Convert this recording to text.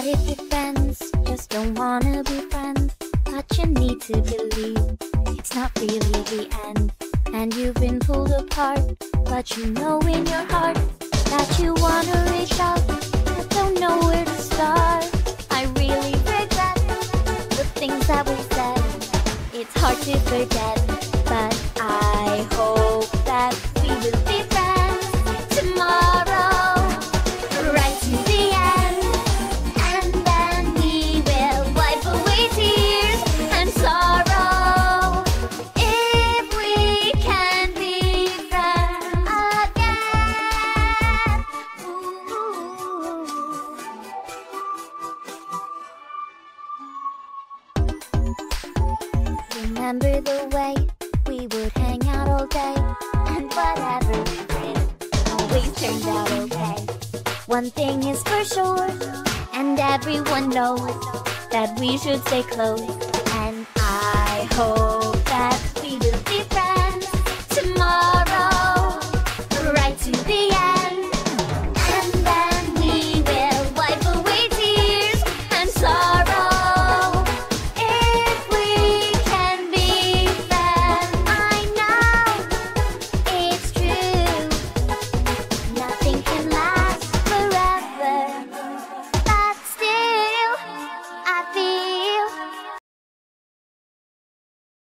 What if your friends just don't wanna be friends? But you need to believe it's not really the end. And you've been pulled apart, but you know in your heart that you wanna reach out, but don't know where to start. I really regret the things that we said. It's hard to forget, but I hope that we will be friends tomorrow, right to the end. And then we will wipe away tears and sorrow if we can be friends again. Ooh. Remember the way we would hang out all day, and whatever we did always turned out okay. One thing is for sure, and everyone knows that we should stay close. And I hope that